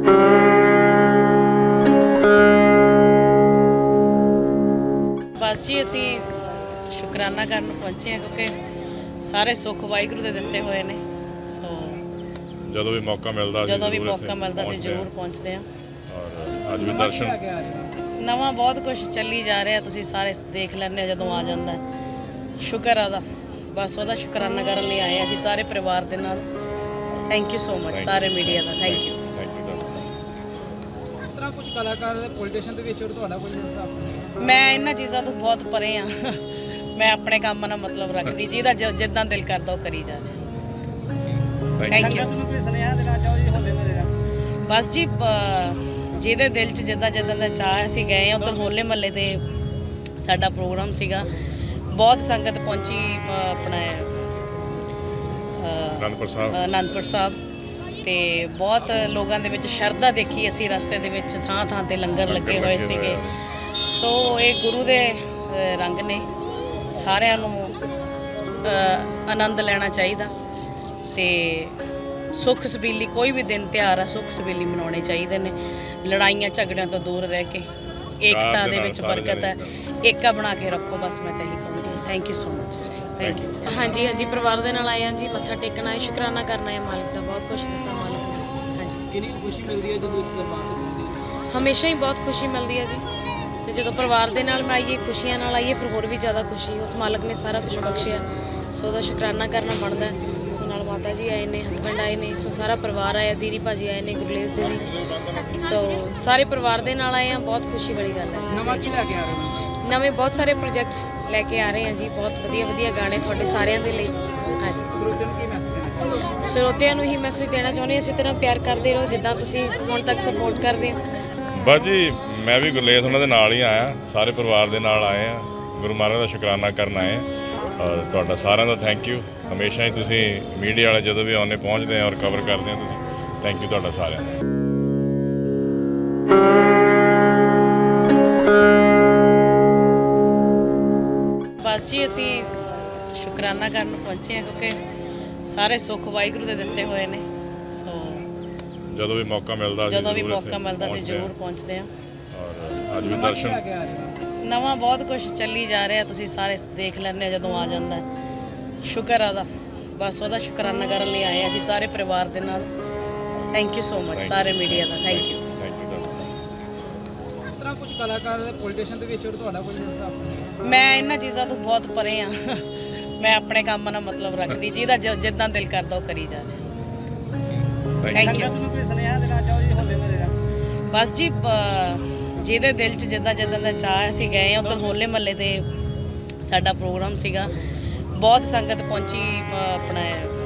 बस जी असी शुकराना करन पहुंचे हैं क्योंकि सारे सुख वाहिगुरू दे दिते हुए ने। सो ਜਦੋਂ ਵੀ ਮੌਕਾ ਮਿਲਦਾ ਅਸੀਂ ਜ਼ਰੂਰ ਪਹੁੰਚਦੇ ਹਾਂ। ਔਰ ਅੱਜ ਵੀ ਦਰਸ਼ਨ ਨਵਾਂ ਬਹੁਤ ਕੁਝ ਚੱਲੀ ਜਾ ਰਿਹਾ, ਤੁਸੀਂ ਸਾਰੇ ਦੇਖ ਲੈਂਦੇ ਹੋ ਜਦੋਂ ਆ ਜਾਂਦਾ। ਸ਼ੁਕਰ ਆ ਉਹਦਾ, ਬਸ ਉਹਦਾ ਸ਼ੁਕਰਾਨਾ ਕਰਨ ਲਈ ਆਏ ਅਸੀਂ ਸਾਰੇ ਪਰਿਵਾਰ ਦੇ ਨਾਲ। ਥੈਂਕ ਯੂ ਸੋ ਮਚ ਸਾਰੇ ਮੀਡੀਆ ਦਾ, ਥੈਂਕ ਯੂ। ਇਸ ਤਰ੍ਹਾਂ ਕੁਝ ਕਲਾਕਾਰ ਪੋਲੀਟੀਸ਼ੀਅਨ ਦੇ ਵਿੱਚ ਤੁਹਾਡਾ ਕੋਈ ਹਿਸਾਬ? ਮੈਂ ਇਹਨਾਂ ਚੀਜ਼ਾਂ ਤੋਂ ਬਹੁਤ ਪਰੇ ਆ। ਮੈਂ ਆਪਣੇ ਕੰਮ ਨਾਲ ਮਤਲਬ ਰੱਖਦੀ, ਜਿਹਦਾ ਜਿੱਦਾਂ ਦਿਲ ਕਰਦਾ ਉਹ ਕਰੀ ਜਾ ਰਿਹਾ। Thank you. ਕੋਈ ਸੁਨੇਹਾ ਦੇਣਾ ਚਾਹੋ ਜੀ ਹੋਲੇ ਮਹੱਲੇ ਦਾ? ਬਸ ਜੀ ਜਿਹਦੇ ਦਿਲ 'ਚ ਜਿੱਦਾਂ ਦਾ ਚਾਹ, ਅਸੀਂ ਗਏ ਹਾਂ ਉੱਧਰ ਹੋਲੇ ਮਹੱਲੇ ਤੇ ਸਾਡਾ ਪ੍ਰੋਗਰਾਮ ਸੀਗਾ, ਬਹੁਤ ਸੰਗਤ ਪਹੁੰਚੀ ਆਪਣਾ ਅਨੰਦਪੁਰ ਸਾਹਿਬ ਤੇ ਬਹੁਤ ਲੋਕਾਂ ਦੇ ਵਿੱਚ ਸ਼ਰਧਾ ਦੇਖੀ ਅਸੀਂ। ਰਸਤੇ ਦੇ ਵਿੱਚ ਥਾਂ ਥਾਂ ਤੇ ਲੰਗਰ ਲੱਗੇ ਹੋਏ ਸੀਗੇ। ਸੋ ਇਹ ਗੁਰੂ ਦੇ ਰੰਗ ਨੇ, ਸਾਰਿਆਂ ਨੂੰ ਆਨੰਦ ਲੈਣਾ ਚਾਹੀਦਾ ਤੇ ਸੁੱਖ ਸਬੀਲੀ ਕੋਈ ਵੀ ਦਿਨ ਤਿਉਹਾਰ ਆ ਸੁੱਖ ਸਬੀਲੀ ਮਨਾਉਣੇ ਚਾਹੀਦੇ ਨੇ। ਲੜਾਈਆਂ ਝਗੜਿਆਂ ਤੋਂ ਦੂਰ ਰਹਿ ਕੇ ਏਕਤਾ ਦੇ ਵਿੱਚ ਬਰਕਤ ਹੈ, ਏਕਾ ਬਣਾ ਕੇ ਰੱਖੋ। ਬਸ ਮੈਂ ਤਾਂ ਇਹੀ ਕਹੂੰਗੀ। Thank you so much. Thank you. ਹਾਂਜੀ ਹਾਂਜੀ, ਪਰਿਵਾਰ ਦੇ ਨਾਲ ਆਏ ਹਾਂ ਜੀ, ਮੱਥਾ ਟੇਕਣਾ ਹੈ, ਸ਼ੁਕਰਾਨਾ ਕਰਨਾ ਹੈ ਮਾਲਕ ਦਾ, ਬਹੁਤ ਕੁਛ ਦਿੱਤਾ ਮਾਲਕ ਨੇ। ਹਾਂਜੀ, ਕਿੰਨੀ ਖੁਸ਼ੀ ਮਿਲਦੀ ਹੈ ਜਦੋਂ ਇਸ ਦਰਬਾਰ ਤੇ ਪਹੁੰਚਦੇ ਹੋ? ਹਮੇਸ਼ਾ ਹੀ ਬਹੁਤ ਖੁਸ਼ੀ ਮਿਲਦੀ ਹੈ ਜੀ, ਤੇ ਜਦੋਂ ਪਰਿਵਾਰ ਦੇ ਨਾਲ ਮੈਂ ਆਈਏ, ਖੁਸ਼ੀਆਂ ਨਾਲ ਆਈਏ, ਫਿਰ ਹੋਰ ਵੀ ਜ਼ਿਆਦਾ ਖੁਸ਼ੀ। ਉਸ ਮਾਲਕ ਨੇ ਸਾਰਾ ਕੁਝ ਬਖਸ਼ਿਆ, ਸੋ ਉਹਦਾ ਸ਼ੁਕਰਾਨਾ ਕਰਨਾ ਬਣਦਾ। ਸੋ ਨਾਲ ਮਾਤਾ ਜੀ ਆਏ ਨੇ, ਹਸਬੈਂਡ ਆਏ ਨੇ, ਸੋ ਸਾਰਾ ਪਰਿਵਾਰ ਆਇਆ, ਦੀਦੀ ਭਾਜੀ ਆਏ ਨੇ, ਗੁਰਲੇਸ ਦੀਦੀ, ਸੋ ਸਾਰੇ ਪਰਿਵਾਰ ਦੇ ਨਾਲ ਆਏ ਹਾਂ। ਬਹੁਤ ਖੁਸ਼ੀ ਵਾਲੀ ਗੱਲ ਹੈ। ਨਵਾਂ ਕੀ ਲੈ ਕੇ ਆ ਰਹੇ ਹੋ? ਨਵੇਂ ਬਹੁਤ ਸਾਰੇ ਪ੍ਰੋਜੈਕਟਸ ਲੈ ਕੇ ਆ ਰਹੇ ਹਾਂ ਜੀ, ਬਹੁਤ ਵਧੀਆ ਵਧੀਆ ਗਾਣੇ ਤੁਹਾਡੇ ਸਾਰਿਆਂ ਦੇ ਲਈ। ਹਾਂਜੀ, ਸਰੋਤਿਆਂ ਨੂੰ ਕੀ ਮੈਸੇਜ ਦੇਣਾ? ਸਰੋਤਿਆਂ ਨੂੰ ਹੀ ਮੈਸੇਜ ਦੇਣਾ ਚਾਹੁੰਦੇ ਹਾਂ, ਇਸੇ ਤਰ੍ਹਾਂ ਪਿਆਰ ਕਰਦੇ ਰਹੋ ਜਿੱਦਾਂ ਤੁਸੀਂ ਹੁਣ ਤੱਕ ਸਪੋਰਟ ਕਰਦੇ ਹੋ। ਬਸ ਜੀ ਮੈਂ ਵੀ ਗੁਰਲੇਸ ਉਹਨਾਂ ਦੇ ਨਾਲ ਹੀ ਆਇਆ, ਸਾਰੇ ਪਰਿਵਾਰ ਦੇ ਨਾਲ ਆਏ ਆ, ਗੁਰੂ ਮਹਾਰਾਜ ਦਾ ਸ਼ੁਕਰਾਨਾ ਕਰਨ ਆਏ ਆ। ਔਰ ਤੁਹਾਡਾ ਸਾਰਿਆਂ ਦਾ ਥੈਂਕ ਯੂ। ਹਮੇਸ਼ਾ ਹੀ ਤੁਸੀਂ ਮੀਡੀਆ ਵਾਲੇ ਜਦੋਂ ਵੀ ਆਉਂਦੇ ਪਹੁੰਚਦੇ ਆ ਔਰ ਕਵਰ ਕਰਦੇ ਆ ਤੁਸੀਂ, ਥੈਂਕ ਯੂ ਤੁਹਾਡਾ ਸਾਰਿਆਂ ਦਾ। ਬਸ ਜੀ ਅਸੀਂ ਸ਼ੁਕਰਾਨਾ ਕਰਨ ਪਹੁੰਚੇ ਹਾਂ ਕਿਉਂਕਿ ਸਾਰੇ ਸੁੱਖ ਵਾਹਿਗੁਰੂ ਦੇ ਦਿੱਤੇ ਹੋਏ ਨੇ। ਸੋ ਜਦੋਂ ਵੀ ਮੌਕਾ ਮਿਲਦਾ ਅਸੀਂ ਜ਼ਰੂਰ ਪਹੁੰਚਦੇ ਹਾਂ। ਔਰ ਅੱਜ ਵੀ ਦਰਸ਼ਨ ਨਵਾਂ ਬਹੁਤ ਕੁਝ ਚੱਲੀ ਜਾ ਰਿਹਾ, ਤੁਸੀਂ ਸਾਰੇ ਦੇਖ ਲੈਂਦੇ ਹੋ ਜਦੋਂ ਆ ਜਾਂਦਾ। ਸ਼ੁਕਰ ਆ ਉਹਦਾ, ਬਸ ਉਹਦਾ ਸ਼ੁਕਰਾਨਾ ਕਰਨ ਲਈ ਆਏ ਅਸੀਂ ਸਾਰੇ ਪਰਿਵਾਰ ਦੇ ਨਾਲ। ਥੈਂਕ ਯੂ ਸੋ ਮਚ ਸਾਰੇ ਮੀਡੀਆ ਦਾ, ਥੈਂਕ ਯੂ। ਇਸ ਤਰ੍ਹਾਂ ਕੁਝ ਕਲਾਕਾਰ ਪੋਲੀਟੀਸ਼ੀਅਨ ਦੇ ਵਿੱਚ ਤੁਹਾਡਾ ਕੋਈ ਹਿਸਾਬ? ਮੈਂ ਇਹਨਾਂ ਚੀਜ਼ਾਂ ਤੋਂ ਬਹੁਤ ਪਰੇ ਆ। ਮੈਂ ਆਪਣੇ ਕੰਮ ਨਾਲ ਮਤਲਬ ਰੱਖਦੀ, ਜਿਹਦਾ ਜਿੱਦਾਂ ਦਿਲ ਕਰਦਾ ਉਹ ਕਰੀ ਜਾ ਰਿਹਾ। Thank you. ਕੋਈ ਸੁਨੇਹਾ ਦੇਣਾ ਚਾਹੋ ਜੀ ਹੋਲੇ ਮਹੱਲੇ ਦਾ? ਬਸ ਜੀ ਜਿਹਦੇ ਦਿਲ 'ਚ ਜਿੱਦਾਂ ਦਾ ਚਾਹ, ਅਸੀਂ ਗਏ ਹਾਂ ਉੱਧਰ ਹੋਲੇ ਮਹੱਲੇ ਤੇ ਸਾਡਾ ਪ੍ਰੋਗਰਾਮ ਸੀਗਾ, ਬਹੁਤ ਸੰਗਤ ਪਹੁੰਚੀ ਆਪਣਾ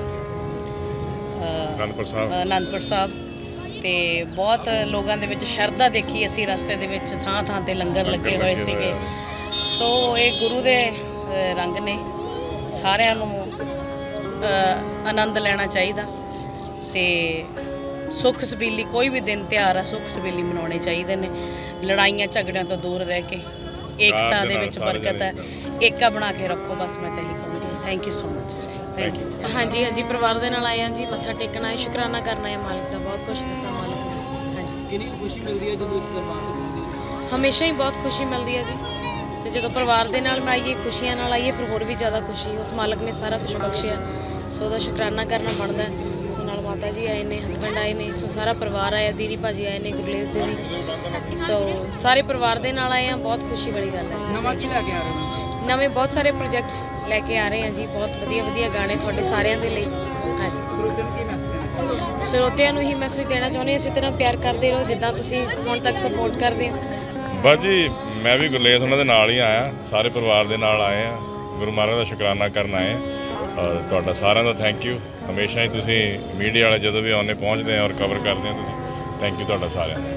ਅਨੰਦਪੁਰ ਸਾਹਿਬ ਤੇ ਬਹੁਤ ਲੋਕਾਂ ਦੇ ਵਿੱਚ ਸ਼ਰਧਾ ਦੇਖੀ ਅਸੀਂ। ਰਸਤੇ ਦੇ ਵਿੱਚ ਥਾਂ ਥਾਂ ਤੇ ਲੰਗਰ ਲੱਗੇ ਹੋਏ ਸੀਗੇ। ਸੋ ਇਹ ਗੁਰੂ ਦੇ ਰੰਗ ਨੇ, ਸਾਰਿਆਂ ਨੂੰ ਆਨੰਦ ਲੈਣਾ ਚਾਹੀਦਾ ਤੇ ਸੁੱਖ ਸਬੀਲੀ ਕੋਈ ਵੀ ਦਿਨ ਤਿਉਹਾਰ ਆ ਸੁੱਖ ਸਬੀਲੀ ਮਨਾਉਣੇ ਚਾਹੀਦੇ ਨੇ। ਲੜਾਈਆਂ ਝਗੜਿਆਂ ਤੋਂ ਦੂਰ ਰਹਿ ਕੇ ਏਕਤਾ ਦੇ ਵਿੱਚ ਬਰਕਤ ਹੈ, ਏਕਾ ਬਣਾ ਕੇ ਰੱਖੋ। ਬਸ ਮੈਂ ਤਾਂ ਇਹੀ ਕਹੂੰਗੀ। Thank you so much. Thank you. ਹਾਂਜੀ ਹਾਂਜੀ, ਪਰਿਵਾਰ ਦੇ ਨਾਲ ਆਏ ਹਾਂ ਜੀ, ਮੱਥਾ ਟੇਕਣਾ ਹੈ, ਸ਼ੁਕਰਾਨਾ ਕਰਨਾ ਹੈ ਮਾਲਕ ਦਾ, ਬਹੁਤ ਕੁਛ ਦਿੱਤਾ ਮਾਲਕ ਨੇ। ਹਾਂਜੀ, ਕਿੰਨੀ ਖੁਸ਼ੀ ਮਿਲਦੀ ਹੈ ਜਦੋਂ ਇਸ ਦਰਬਾਰ ਤੇ ਪਹੁੰਚਦੇ ਹੋ? ਹਮੇਸ਼ਾ ਹੀ ਬਹੁਤ ਖੁਸ਼ੀ ਮਿਲਦੀ ਹੈ ਜੀ, ਤੇ ਜਦੋਂ ਪਰਿਵਾਰ ਦੇ ਨਾਲ ਮੈਂ ਆਈਏ, ਖੁਸ਼ੀਆਂ ਨਾਲ ਆਈਏ, ਫਿਰ ਹੋਰ ਵੀ ਜ਼ਿਆਦਾ ਖੁਸ਼ੀ। ਉਸ ਮਾਲਕ ਨੇ ਸਾਰਾ ਕੁਝ ਬਖਸ਼ਿਆ, ਸੋ ਉਹਦਾ ਸ਼ੁਕਰਾਨਾ ਕਰਨਾ ਬਣਦਾ। ਸੋ ਨਾਲ ਮਾਤਾ ਜੀ ਆਏ ਨੇ, ਹਸਬੈਂਡ ਆਏ ਨੇ, ਸੋ ਸਾਰਾ ਪਰਿਵਾਰ ਆਇਆ, ਦੀਦੀ ਭਾਜੀ ਆਏ ਨੇ, ਗੁਰਲੇਸ ਦੀਦੀ, ਸੋ ਸਾਰੇ ਪਰਿਵਾਰ ਦੇ ਨਾਲ ਆਏ ਹਾਂ। ਬਹੁਤ ਖੁਸ਼ੀ ਵਾਲੀ ਗੱਲ ਹੈ। ਨਵਾਂ ਕੀ ਲੈ ਕੇ ਆ ਰਹੇ ਹੋ? ਨਵੇਂ ਬਹੁਤ ਸਾਰੇ ਪ੍ਰੋਜੈਕਟਸ ਲੈ ਕੇ ਆ ਰਹੇ ਹਾਂ ਜੀ, ਬਹੁਤ ਵਧੀਆ ਵਧੀਆ ਗਾਣੇ ਤੁਹਾਡੇ ਸਾਰਿਆਂ ਦੇ ਲਈ। ਹਾਂਜੀ, ਸਰੋਤਿਆਂ ਨੂੰ ਕੀ ਮੈਸੇਜ ਦੇਣਾ? ਸਰੋਤਿਆਂ ਨੂੰ ਹੀ ਮੈਸੇਜ ਦੇਣਾ ਚਾਹੁੰਦੇ ਹਾਂ, ਇਸੇ ਤਰ੍ਹਾਂ ਪਿਆਰ ਕਰਦੇ ਰਹੋ ਜਿੱਦਾਂ ਤੁਸੀਂ ਹੁਣ ਤੱਕ ਸਪੋਰਟ ਕਰਦੇ ਹੋ। ਬਸ ਜੀ ਮੈਂ ਵੀ ਗੁਰਲੇਸ ਉਹਨਾਂ ਦੇ ਨਾਲ ਹੀ ਆਇਆ, ਸਾਰੇ ਪਰਿਵਾਰ ਦੇ ਨਾਲ ਆਏ ਆ, ਗੁਰੂ ਮਹਾਰਾਜ ਦਾ ਸ਼ੁਕਰਾਨਾ ਕਰਨ ਆਏ ਆ। ਔਰ ਤੁਹਾਡਾ ਸਾਰਿਆਂ ਦਾ ਥੈਂਕ ਯੂ। ਹਮੇਸ਼ਾ ਹੀ ਤੁਸੀਂ ਮੀਡੀਆ ਵਾਲੇ ਜਦੋਂ ਵੀ ਆਉਂਦੇ ਪਹੁੰਚਦੇ ਆ ਔਰ ਕਵਰ ਕਰਦੇ ਆ ਤੁਸੀਂ, ਥੈਂਕ ਯੂ ਤੁਹਾਡਾ ਸਾਰਿਆਂ ਦਾ।